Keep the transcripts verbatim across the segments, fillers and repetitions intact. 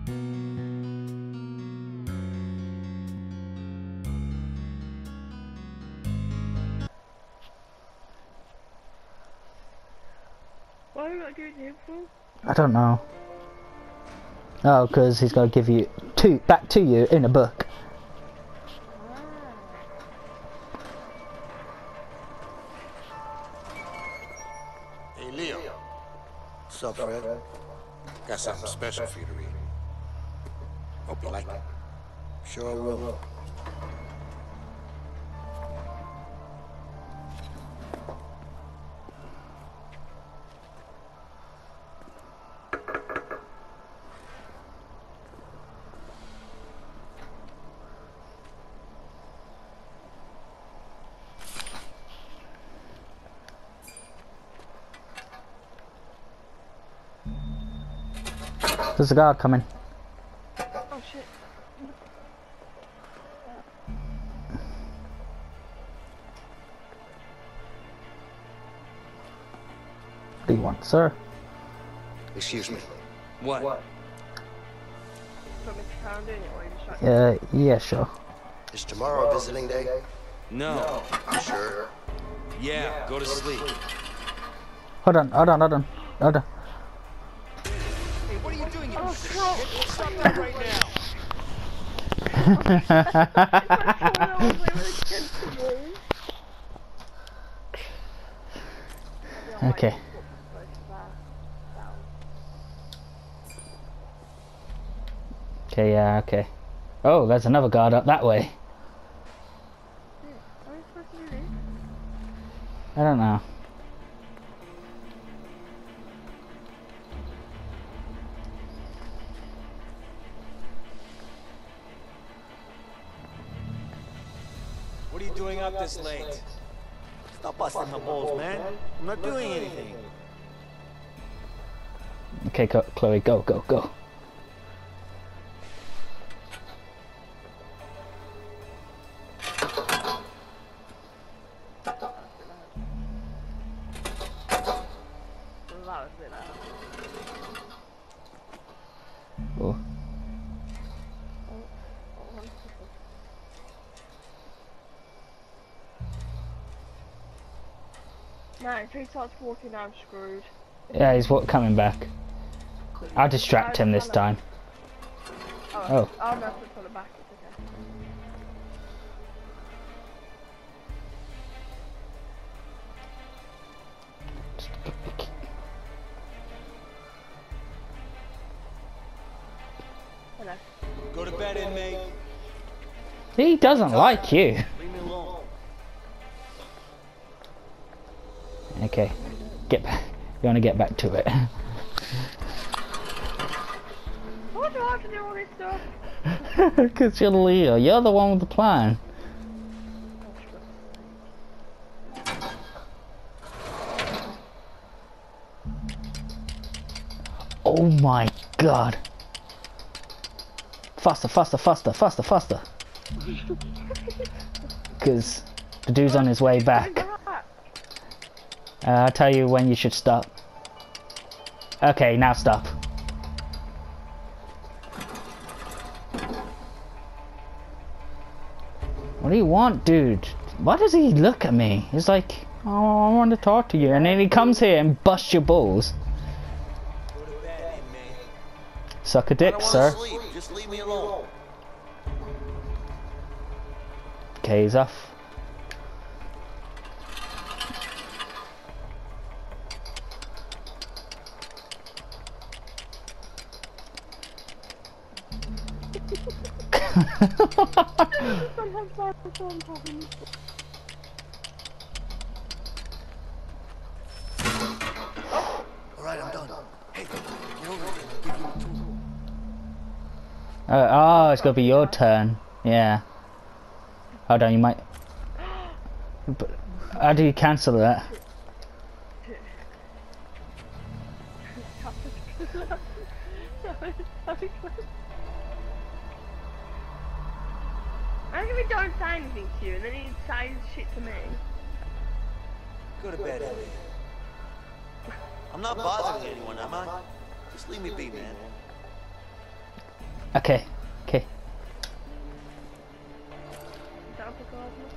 Why are you not giving him for? I don't know. Oh, because he's going to give you two back to you in a book. Hey, Leo. What's up, Fred? Got something special for you to read. Hope you like it. Sure will. There's a guard coming. Oh shit. What do you want, sir? Excuse me. What? Do you want me to carry on doing it or are you just like... Uh, yeah, sure. Is tomorrow a visiting day? No. You sure? Yeah, go to sleep. Hold on, hold on, hold on, hold on. Hey, what are you doing, you Oh, piece of crap. shit? Stop that right now. Okay. Okay, yeah, okay. Oh, there's another guard up that way. I don't know. What are you doing up this late? Stop busting my balls, man. I'm not doing anything. Okay, go, Chloe, go, go, go. Oh. No, if he starts walking, I'm screwed. Yeah, he's what coming back. I'll distract him this time. Oh, Oh. oh no, put pull it back. It's okay. Hello. Go to bed, inmate. He doesn't like you. Leave me alone. Okay, get back. You want to get back to it? Why do I have to do all this stuff? Because you're Leo. You're the one with the plan. Oh my god. Faster, faster, faster, faster, faster. Because the dude's on his way back. Uh, I'll tell you when you should stop. Okay, now stop. What do you want, dude? Why does he look at me? He's like, oh, I want to talk to you. And then he comes here and busts your balls. Go to bed, inmate. Suck a I dick, don't sir. want to sleep. Just leave me alone. Okay, he's off. Alright, I'm done. Hey, get over here. I'll give you a tool. Uh, oh, it's gonna be your turn. Yeah. Hold on, you might. But how do you cancel that? I think we don't say anything to you and then he says shit to me. Go to bed, Elliot. I'm not bothering anyone, am I? Just leave me be, man. Okay, okay. Down for gardener.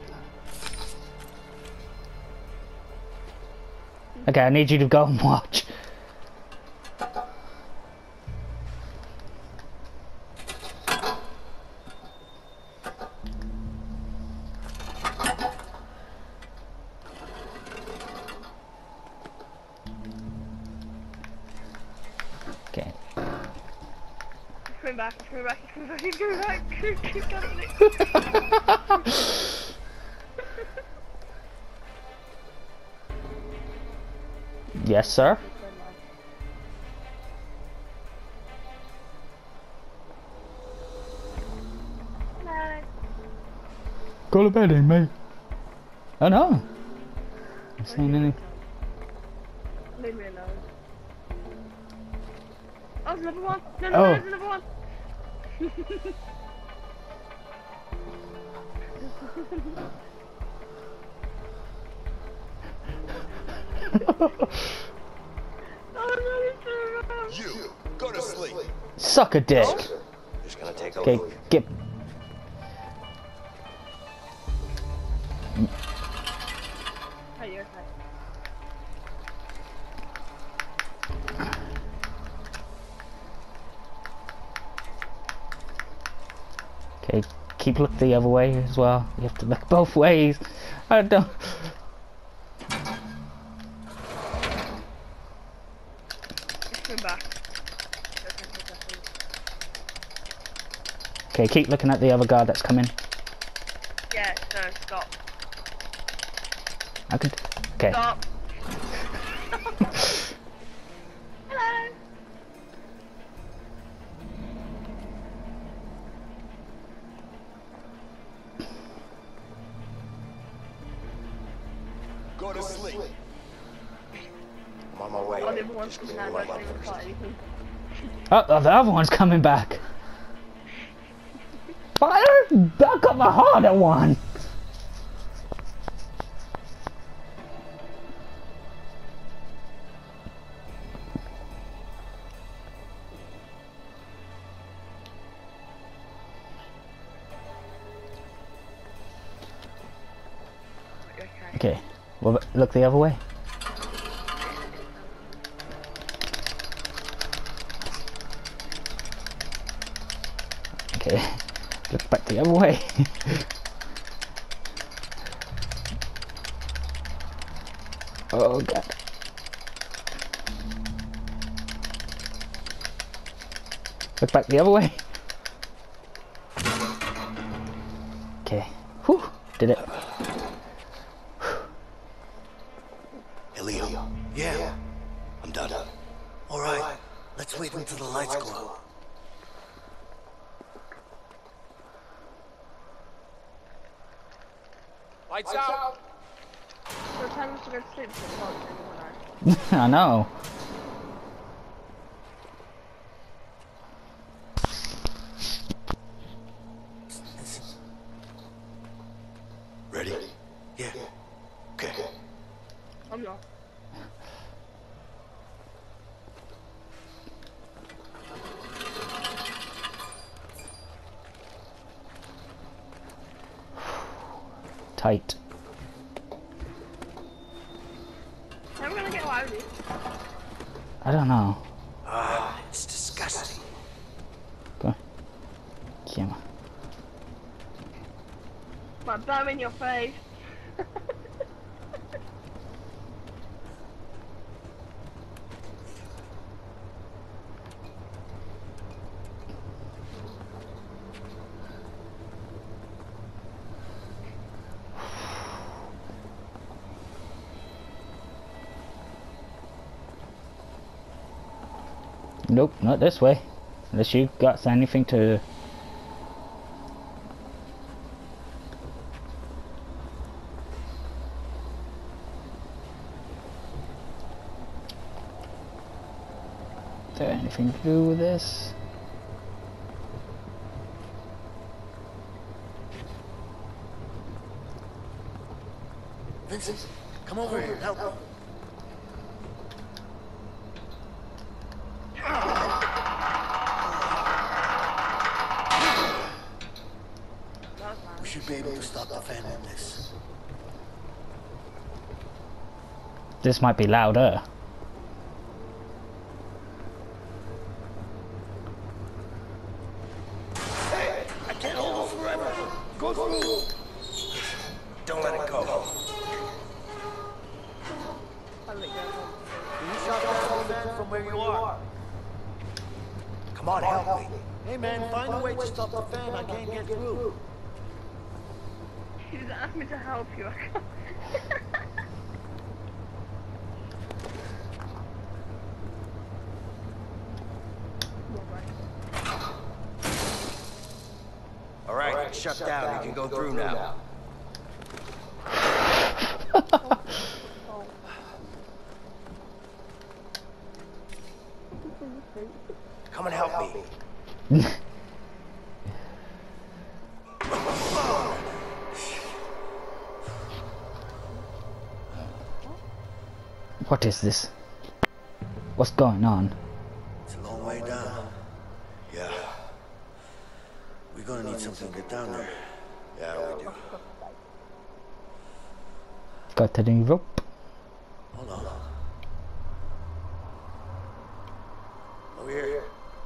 Okay, I need you to go and watch. Okay. He's coming back, he's coming back, he's coming back, he's coming back. Keep coming. Yes, sir. Hello. Go to bed, mate. Oh no. I'm saying anything. Leave me alone. Oh, there's another one. No, no, Oh. there's another one. Oh, no, it's so You, go to sleep. Suck a dick. Just gonna take a Okay, look. get. Are you okay? Okay, keep look the other way as well. You have to look both ways. I don't. He's coming back. Okay, okay, okay. Okay, keep looking at the other guard that's coming. Yeah, no, stop. I could. Okay. Stop. Hello. Go to sleep. I'm on my way. Oh, the other one's Just coming clean out. my I don't butt even first. fight anything. Oh, oh, the other one's coming back. Fire! Back up a harder one. Okay. Okay, well, look the other way. Okay, look back the other way. Oh god. Look back the other way. Okay, whew, did it. Hey, Leo. Yeah. I'm done. All right. Let's wait until the lights go out. Lights out! So time to go to sleep so it's not anymore. I know. Ready? Yeah. Okay. I'm not. Tight. How am I gonna get out of this? I don't know. Ah, it's disgusting. Go. Camera. My bum in your face. Nope, not this way. Unless you got anything to... Is there anything to do with this? Vincent, come over here and help me. be able to stop the fan with this. This might be louder. Hey, I can't hold it forever. Go through. Don't let it go. I'll let you go. You shot that old man from where you are. Come on, help me. Hey man, find a way to stop the fan. I can't get through. He just asked me to help you. I can't. All right, it's shut down. You can go through now. Come and help me. What is this? What's going on? It's a long way down. Yeah. We're gonna need something to get down there. Yeah, we do. Got the new rope. Hold on. Over here.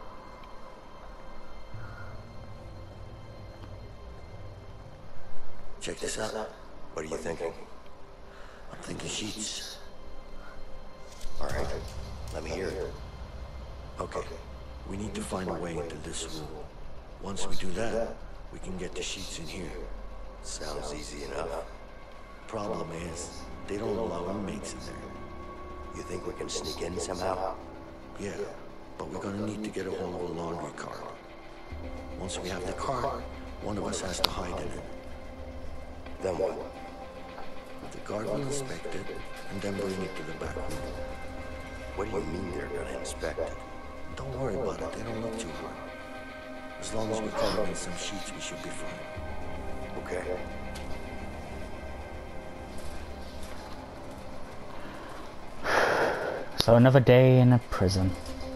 Check this out. What are you thinking? I'm thinking sheets. All right, let me hear it. Okay, we need to find a way into this room. Once we do that, we can get the sheets in here. Sounds easy enough. Problem is, they don't allow inmates in there. You think we can sneak in somehow? Yeah, but we're gonna need to get a hold of a laundry cart. Once we have the cart, one of us has to hide in it. Then what? The guard will inspect it, and then bring it to the back room. What do you mean they're gonna inspect it? Don't worry about it, they don't look too hard. As long as we cover in some sheets, we should be fine. Okay. So another day in a prison.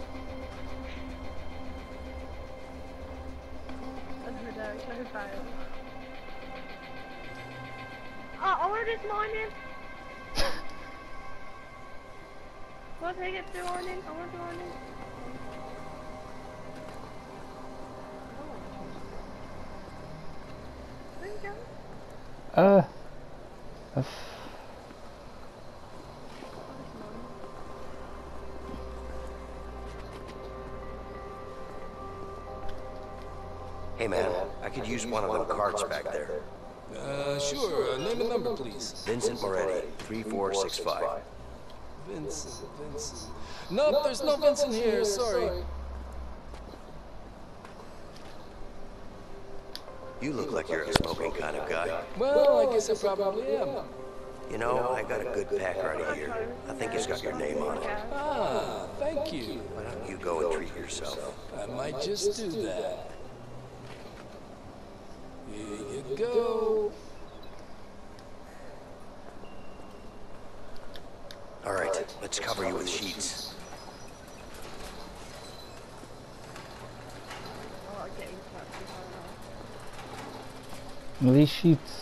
Another day, so fail. Oh, I want to do some ironing. What did I get to do ironing? I want to do ironing. Where you going? Uh. uh Hey man, I could use one of them cards back there. Uh, sure. Uh, name and number, please. Vincent Moretti, three four six five. Vincent, Vincent. Nope, there's no Vincent here. Sorry. You look like you're a smoking kind of guy. Well, I guess I probably am. You know, I got a good pack right here. I think it's got your name on it. Ah, thank you. Why don't you go and treat yourself? I might just do that. Here you go. All right, let's cover you with sheets. Oh, I'm getting touched. these sheets.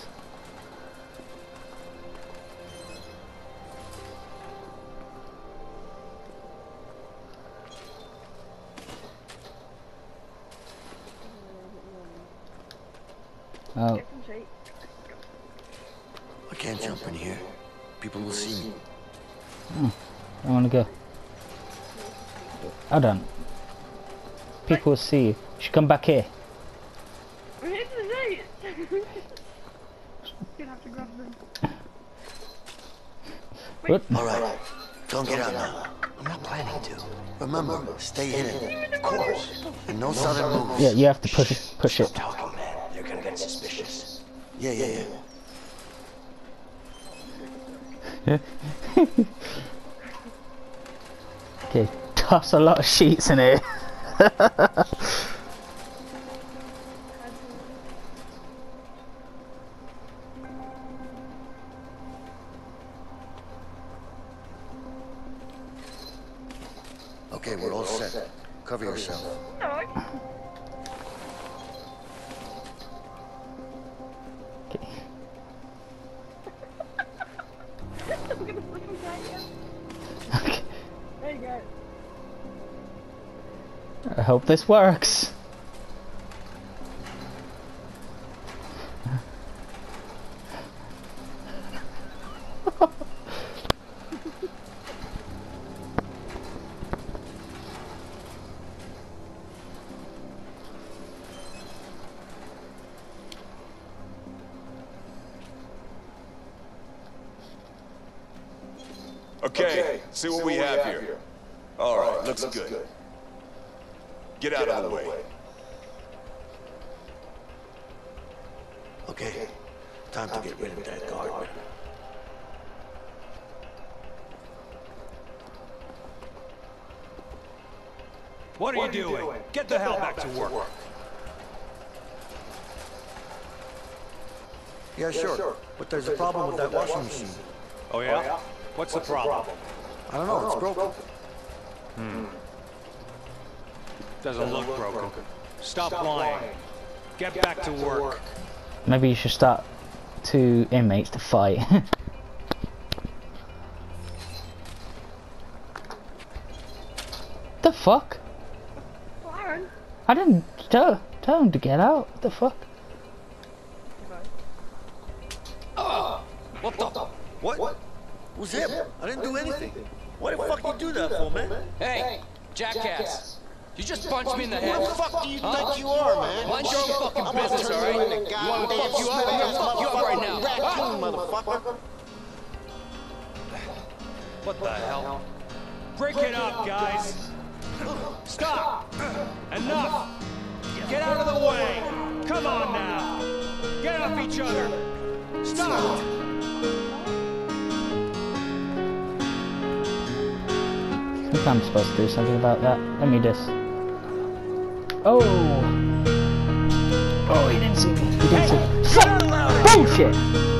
Oh. Get some sheets. I can't jump in here. People will see me. Oh, I want to go. I don't. People will see you. You should come back here. Here's the sheets. You'll have to grab them. What? All right, don't get out now. I'm not planning to. Remember, stay hidden. Of course. And no sudden moves. Yeah, you have to push it. Push it. Stop talking, man. They're gonna get suspicious. Yeah, yeah, yeah. Okay, toss a lot of sheets in here. Okay, we're all set. Cover yourself. No. I hope this works. Okay, see what we have here. All right, looks good. Get out of the way. Okay, time to get rid of that guard. What are you doing? Get the hell back to work. Yeah, sure. But there's a problem with that washing machine. Oh yeah? What's the problem? I don't know, it's broken. Doesn't look broken. Stop lying. Get back to work. Maybe you should start two inmates to fight. The fuck? Well, Aaron. I didn't tell, tell him to get out. What the fuck? What the? What? What? Who's him? I didn't do anything. Why the fuck you do that for, man? Hey, jackass. You just punched me in the head. Who the fuck do you think you are, man? Mind your own fucking business, all right? You want me to fuck you up? I'm gonna fuck you up right now. Raccoon, motherfucker. What the hell? Break it up, guys. Stop. Enough. Get out of the way. Come on now. Get off each other. Stop. I think I'm supposed to do something about that. Let me just... Oh! Oh, he didn't see me. He didn't see me. Fuck! Bullshit!